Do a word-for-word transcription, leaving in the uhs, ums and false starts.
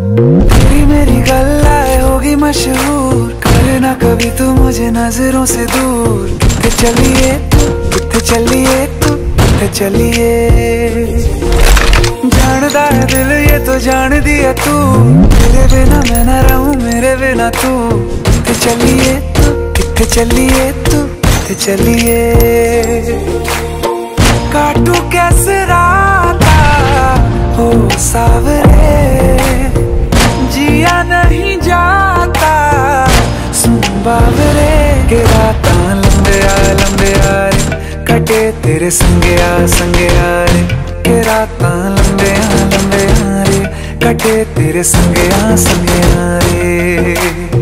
तेरी मेरी गल्लाए होगी मशहूर, करना कभी तू मुझे नजरों से दूर। कितने चलिए तू, कितने चलिए तू, कितने चलिए। जानदा है दिल ये तो जान दिया तू, तेरे बिना मैं ना रहूं मेरे बिना तू। कितने चलिए तू, कितने चलिए तू, कितने चलिए। काटू कैसे राता हो सावरे, जिया नहीं जाता सुन बावरे। के राता लंबे आ लंबे आ रे, कटे तेरे संगे आ संगे आ रे। के राता लंबे आ लंबे आ रे, कटे तेरे संगे आ संगे आ रे।